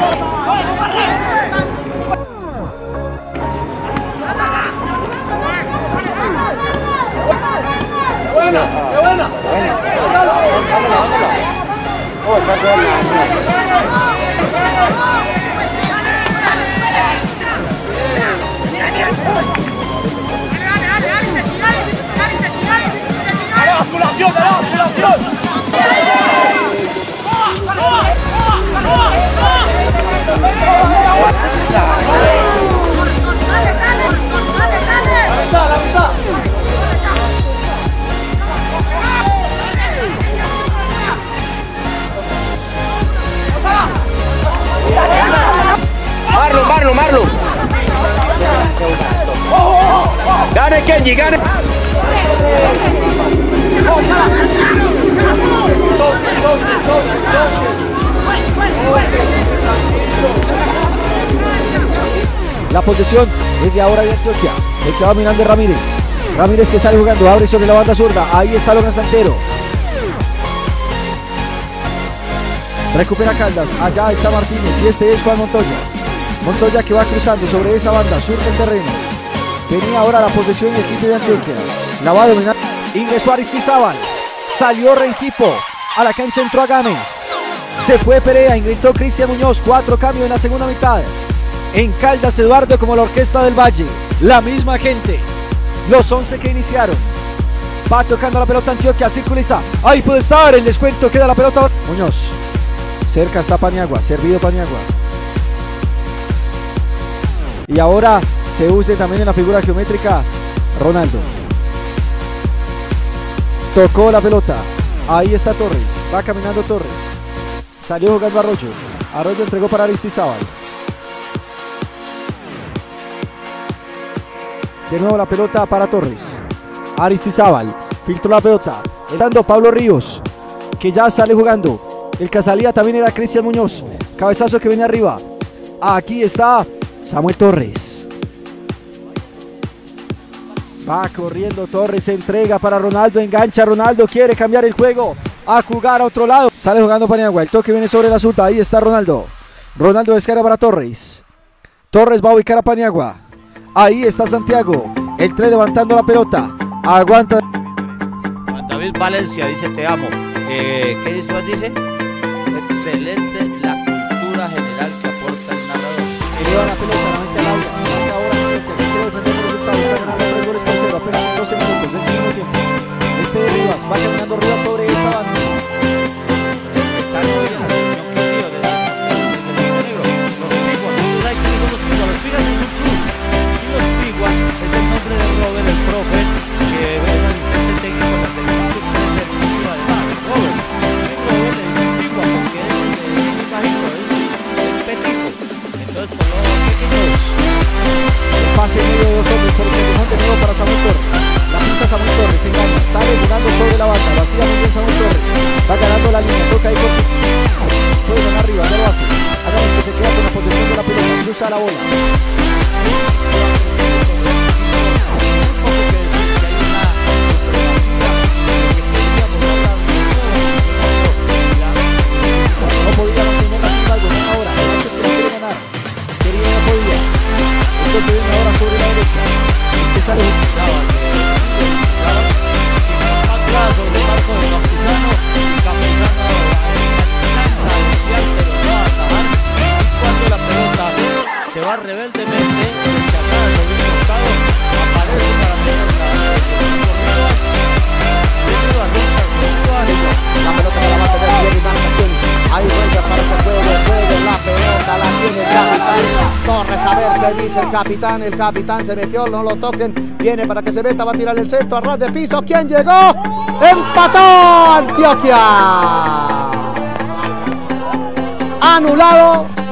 Marlon. Gane Kenji, gane. La posesión desde ahora de Antioquia. El que va dominando es Ramírez. Ramírez que sale jugando, abre sobre la banda zurda. Ahí está Logan Santero. Recupera Caldas, allá está Martínez y este es Juan Montoya. Montoya que va cruzando sobre esa banda, surca el terreno. Venía ahora la posesión del equipo de Antioquia. La va a dominar. Ingresó Aristizábal. Salió Rengifo. A la cancha entró Agames. Se fue Perea, ingresó Cristian Muñoz. 4 cambios en la segunda mitad. En Caldas, Eduardo como la Orquesta del Valle. La misma gente. Los 11 que iniciaron. Va tocando la pelota Antioquia, circuliza. Ahí puede estar el descuento, queda la pelota. Muñoz. Cerca está Paniagua, servido Paniagua. Y ahora se use también en la figura geométrica Ronaldo. Tocó la pelota. Ahí está Torres. Va caminando Torres. Salió jugando Arroyo. Arroyo entregó para Aristizábal. De nuevo la pelota para Torres. Aristizábal. Filtró la pelota. Dando Pablo Ríos. Que ya sale jugando. El que salía también era Cristian Muñoz. Cabezazo que viene arriba. Aquí está Samuel Torres. Va corriendo Torres, se entrega para Ronaldo, engancha Ronaldo, quiere cambiar el juego, a jugar a otro lado. Sale jugando Paniagua, el toque viene sobre la azulta, ahí está Ronaldo. Ronaldo descarga para Torres. Torres va a ubicar a Paniagua. Ahí está Santiago, el 3 levantando la pelota. Aguanta. Juan David Valencia dice te amo. ¿Qué dice? Excelente la cultura general que aporta el narrador. Lleva la pelota, nuevamente al aula. Saca ahora que quiere defender el resultado. Está ganando 3 goles por 0, apenas en 12 minutos del segundo tiempo. Este de Rivas va caminando Rivas sobre esta banda. Está muy bien la selección que dio del Montenegro. Los Piguas, tú sabes quiénes son los Piguas. Los Piguas es un club. Y los Piguas es el nombre de Robert, el profe, que es asistente técnico de la selección sub-13 además. Robert. Robert le dice Pigua porque es bajito, es petizo. Entonces por los pequeños. El pase en medio de 2 hombres por el Montenegro para Samuel Torres. La pisa Samuel Torres, se engaña, sale jugando sobre la banda, vacía muy bien Samuel Torres. Va ganando la línea, toca ahí con... Puede ganar arriba, ya lo hace. Hagamos que se queda con la posesión de la pelota, cruza la bola. No podía mantener la final, gana ahora. Gracias que no quiere ganar. Quería, no podía. Entonces viene ahora sobre la derecha. El que sale sobre el marco de Campuzano. Campuzano lanza a desviar, pero no a atajar. Y cuando la pelota se va rebeldemente, rechazada sobre un costado, aparece para tener la pelota la va a tener bien y marcación. Ahí vuelve para que juegue la pelota, la tiene el capitán Torres, a ver qué dice el capitán se metió, no lo toquen, viene para que se meta, va a tirar el centro a ras de piso, ¿quién llegó? ¡Empató Antioquia! Anulado